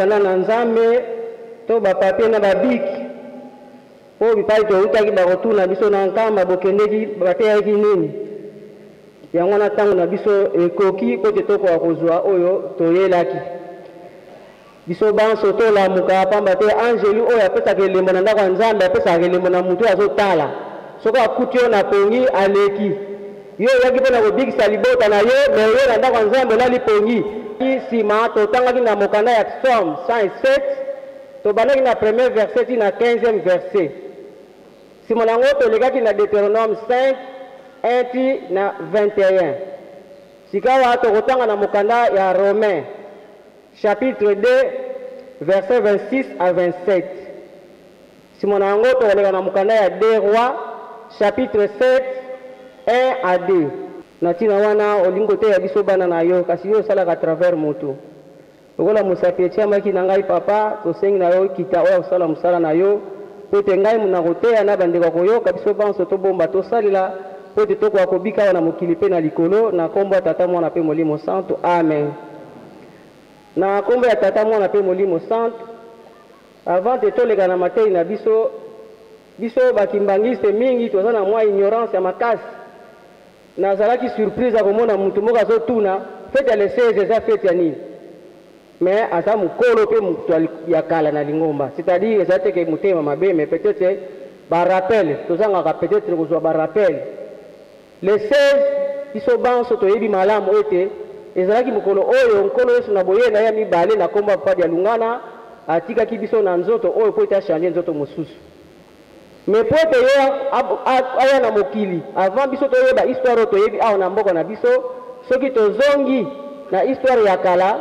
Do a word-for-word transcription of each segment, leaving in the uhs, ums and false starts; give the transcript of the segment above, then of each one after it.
na nzambe to ba papier na ba biki po bipai to utaki ba rotuna biso na nkamba bokendeki bateyaki nini yango na tango na biso ekoki kote toko akozwa oyo toyelaki biso banso to la muka pamba te angelu oyo apesa kelembo na ndako nzambe apesa kelembo na mutu azotala soko akutio na pongi aleki yo yaki pona ko big salibota na yo me yo na ndako nzambe na lipongi sima to tanga na mokanda ya Psalm cent sept to banaki na premier verset na quinzième verset sima nango to legaki na Deutéronome cinq un na vingt et un sikawa to kotanga na mokanda ya Romains chapitre deux verset vingt-six à vingt-sept sima nango to lega na mokanda ya deux Rois chapitre sept un à deux natina wana olingo te ya biso bana na yo kasi yo sala ka travers moto okola musapi chama ki na ngai papa to sengi na yo kita oya sala musala na yo pote ngai muna koteya na bande ko yo ka biso banso to bomba to salila pote to ko bika wana mokili pe na likolo na kombo tata mwana pe molimo santo amen na kombo ya tata mwana pe molimo santo avant de to lega na matei na biso biso bakimbangiste mingi to na mwa ignorance ya makasi nazalaki surprise à komona mutu moko azotuna fete ya le seize eza fete ya nini mais aza mukolo pe mutu ya kala na lingomba c'est-à-dire eza teke mutema mabe mais peut-être ba rappel tozangaka peut-être kozwa ba rappel le seize biso banso toyebi malamu ete ezalaki mukolo oyo nkolo Yesu na boye na ya mibale na komba padi ya lungana atikaki biso na nzoto oyo po ita changer nzoto mosusu mais pour te aya na mokili avant biso to yeba histoire to yebi awa na mboko na biso soki to zongi na histoire ya kala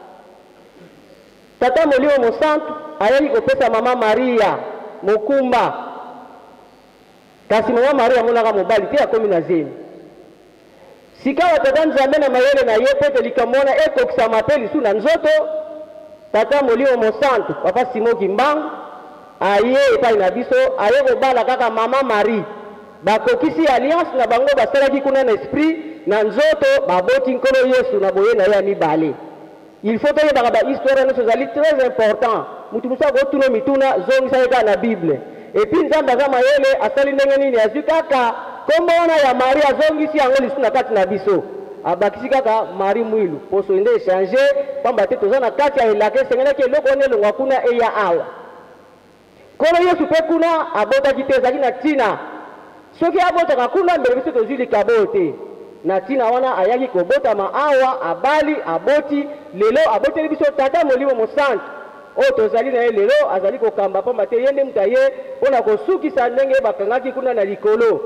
tata molimo mosantu ayeli kopesa mama Maria mokumba kasi mama Maria monaka mobali te akomi na zemi sikawa tata nzambe na mayele na ye pete likamona ekokisa mapeli su na nzoto tata molimo mosantu papa Simon Kimbangu aye epai na biso aye kobala kaka mama Marie bakokisi alliance na bango basalaki kuna na esprit na nzoto baboti nkolo Yesu na boye na ya mibale il faut que baka ba histoire na sozali très important mutu musa ko tuno mituna zongi saika na Bible et puis nzamba za mayele asali ndenge nini azikaka kombo wana ya Maria zongi si yango lisuna kati na biso abakisi kaka Marie mwilu poso inde changer pamba te tozana kati ya elake sengena ke loko ne longwa kuna eya awa kono Yesu pe kuna abota kiteza kina tina soki abota kakuna mbele biso tozili kabote na tina wana ayaki kobota maawa abali aboti lelo aboti biso tata molimo mosantu o tozali na lelo azali kokamba pamba te yende mutaye pona kosukisa ndenge bakangaki kuna na likolo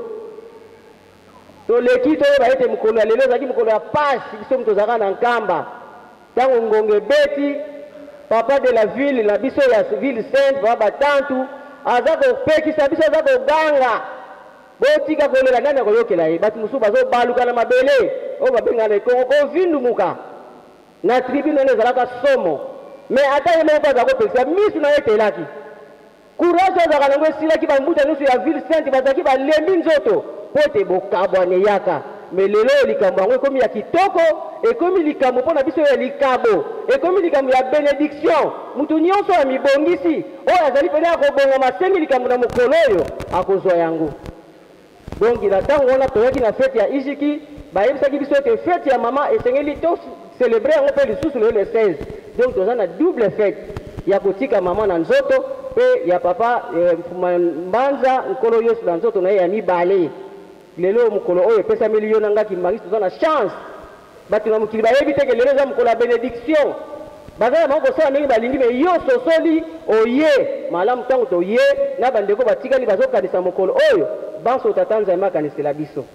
to leki to ba ete mukolo lelo zaki mukolo ya pasi biso mtozaka na nkamba tango ngonge beti papa de la ville la biso ya ville sainte baba tantu azako pekisa biso azako ganga botika kolela nani akoyokela ye batu musu bazo baluka na mabele o babenga na Kongo ko vindu muka na tribune ne zalaka somo mais ata yeme ko zako pekisa misu na yetelaki courage zaka na ngwesila ki bambuta nusu ya ville sainte bazaki ba lembi nzoto pote bokabwane yaka mais lelo likambo yango ekomi ya kitoko ekomi likambo mpona biso ya likabo ekomi likambo ya benediction mutu nyonso ya mibongisi oyo azali pene akobonga masengi likambo na mokolo oyo akozwa yango donc na ntango wana toyaki na fete ya Ijiki bayebisaki biso ete fete ya mama esengeli to célébrer yango mpe lisusu lelo le seize donc toza na double fete ya kotika mama na nzoto mpe ya papa mfuma mbanza nkolo Yesu na nzoto na ye ya mibale lelo mukolo oyo pesa miliona ngaki mbangisi toza na chance batu na mukili bayebi teke lelo za mukolo ya benediction bazala mako sala ndenge balingi me yo sosoli oye malamu ntango toye na bandeko batikali bazokanisa mokolo oyo banso tata nzambe akanisela biso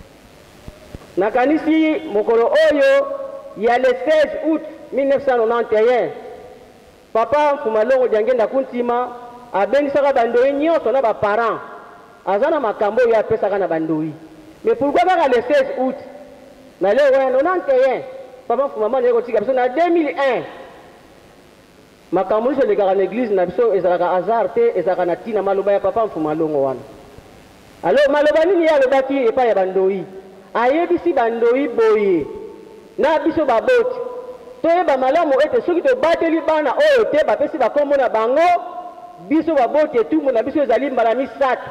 nakanisi mokolo oyo ya le seize août mille neuf cent quatre-vingt-onze papa Mfumalongo Diangenda Kuntima abengisaka bandoyi nyonso na baparent aza na makambo oyo apesaka na bandoyi mais pourquoi kaka le seize août na leo wana quatre-vingt-onze papa Mfumama naye kotika biso na deux mille un makambo nyonso elekaka na église na biso ezalaka hasard te ezalaka na ntina maloba ya papa Mfumalongo wana alors maloba nini ye alobaki epai ya bandoyi ayebisi bandoyi boye na biso baboti toyeba malamu ete soki tobateli bana oyo te bapesi bakombo na bango biso baboti etumbu na biso ezali mbala misato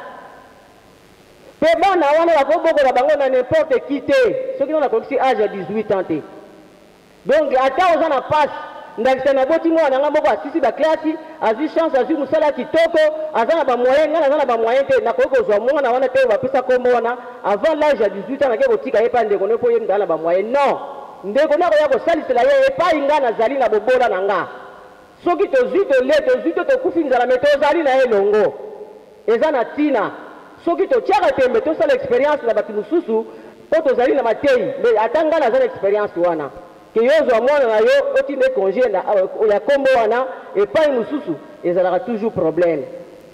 mpe bana wana bakobokola bango na n'importe qui te soki nona kokisi age ya dix-huit ans te donc ata oza na pasi ndakisa na boti mwana nga moko asisi baklasi azwi chance azwi mosala kitoko aza na bamoyen nga naza na bamoyen te nakoki kozwa mwana wana te bapesa kombo wana avant l'age ya dix-huit ans nake kotika ye mpa ndeko ne mpo ye ndala na bamoyen non ndeko nakoya kosalisela ye epai nga nazali na bobola na nga soki tozwi tole tozwi to tokufi nzala me tozali na ye elongo eza na ntina soki totiaka tembe tosala expérience na bato mosusu mpo tozali na mateyi me ata nga naza na expérience wana ke yo ozwa mwana na yo otinda congé ya kombo wana epai mosusu ezalaka toujours problème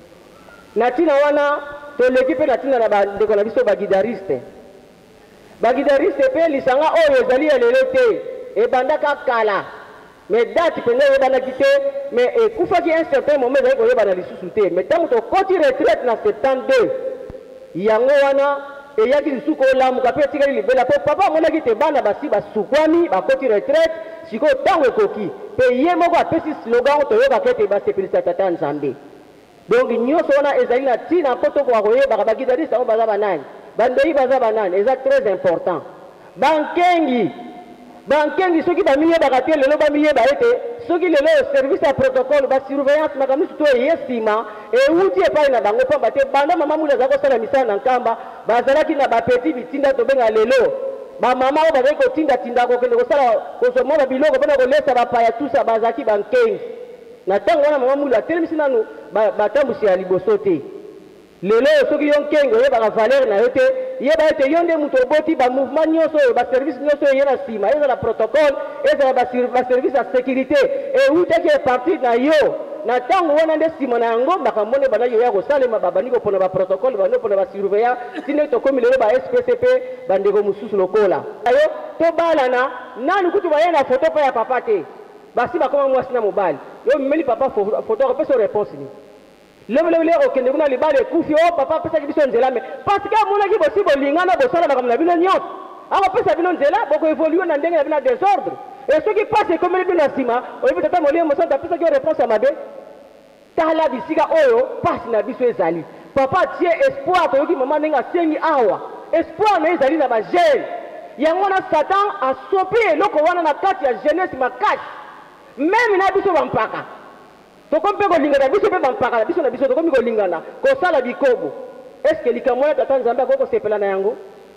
na ntina wana toleki mpe na ntina na bandeko na biso bagidariste bagidariste mpe lisanga oyo ezali ya lelo te ebandaka kala me date mpenza eyebandaki te me ekufaki un certain moment ezali koyebana lisusu te me ntango tokoti retraite na septante-deux yango wana eyaki lisusu kolamuka mpe etikali libela mpo papa amonaki te bana basi basukwami bakoti retraite sikoyo ntango ekoki mpe ye moko apesi slogan toyokaka ete basepelisa tata nzambe donc nyonso wana ezali na ntina mpo tokoka koyebaka bagidariste yango baza banani bandei baza banani eza très important bankengi bankengi soki bamiyebaka te lelo bamiyeba ete soki lelo service ya protocole basurveillance makambo nyonso to eye nsima euti epai na bango pamba te banda mama muli azali kosala misala na nkamba bazalaki na bapeti bitinda tobenga lelo bamama oyo bazali kotindatinda kokende kosala kosomona biloko mpona kolesa bapaya tusa bazalaki bankengi na ntango wana mama muli atelemisi nanu batambusi ya liboso te lelo soki yo nkengi oyebaka valeur na yo te yeba ete yo nde moto oboti bamouvement nyonso oyo baservice nyonso oyo ye na nsima ezala protocole ezala baservice ya sécurité eutaki eparti na yo na ntango wana nde nsima na yango makambo nde bandaki oya kosalema babandi kopona baprotocole bandi kopona basurveillant tinde tokomi lelo ba S P C P bandeko mosusu lokola yo tobalana nani kutu baye na foto mpo ya papa te basi bakoma mwasi na mobali yo mimeli papa foto akopesa réponse ni lobelobele okende kuna libala ekufi o papa apesaki biso nzela me parce que amonaki bosi bolingana bosala makambo na bino nyonso akopesa bino nzela bokoevolue na ndenge na bino ya désordre e soki pasi ekomeli bino na nsima oyebi tata molimo mosantu apesaki yo réponse ya mabe tala bisika oyo pasi na biso ezali papa tie espoir toyoki mama ndenge asengi awa espoir na ezali na bagene yango wana satan asopi eloko wana na kati ya jeunesse makasi meme na biso bampaka tokomi mpe kolingana biso mpe bampaka na biso na biso tokomi kolingana kosala bikobo eske likambo wana tata nzambe akoki kosepela na yango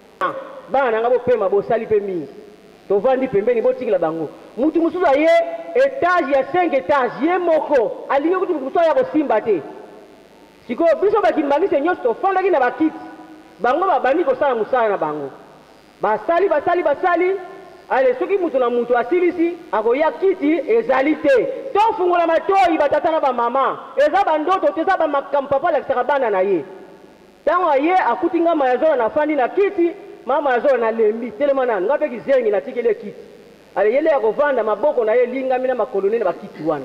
bana nanga bopema bosali mpe mingi tovandi pembeni botikila bango mutu mosusu aye etage ya cinq etage ye moko alingi kuti mosusu aya kosimba te sikoyo biso bakimbangise nyonso tofandaki na bakiti bango babandi kosala mosala na bango basali basali basali ale soki mutu na mutu asilisi akoya kiti ezali te tofungola matoyi batata na bamama eza bandoto te eza bamakambo papa alakisaka bana na ye ntango aye akuti nga mayazola na fandi na kiti mama mayazola na lembi telema nanu nga mpe kizengi natikeli ye kiti ale yele ya kovanda maboko na ye lingami na makolo nene bakiti wana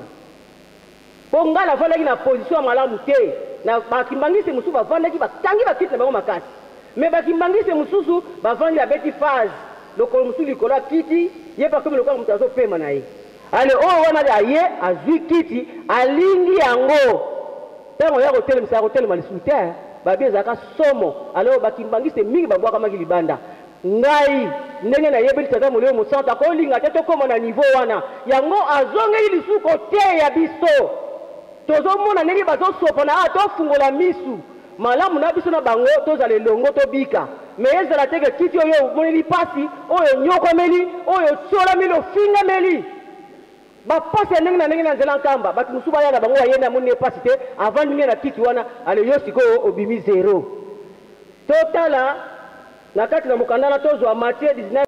mpo nga navandaki na position ya malamu te na bakimbangisi mosusu bavandaki bakangi bakiti na bango makasi me bakimbangisi mosusu bavandi abeti phase lokolo mosusu likolo ya kiti ye pakomi lokola moto azopema na ye ale oyo wana aye azwi kiti alingi yango ntango ya kotelemisa kotelema lisusu te babi ezalaka somo ale oyo bakimbangisi mingi babwakamaki libanda ngai ndenge nayebeli tata molimo mosantu akolinga te tokóma na niveau wana yango azongeli lisusu koteya biso tozomona ndenge bazosopana a tofungola misu malamu na biso na bango tozala elongo tobika me ezala teke kiti oyo omoneli pasi oyo nyokomeli oyo tsolameli ofingameli bapasi ya ndenge na ndenge na nzela nkamba bato mosusu baya na bango bayende amoni epasi te avandi nge na kiti wana ale yo sikoyo obimi zero totala na kati na mokanda na tozwa Matthieu dix-neuf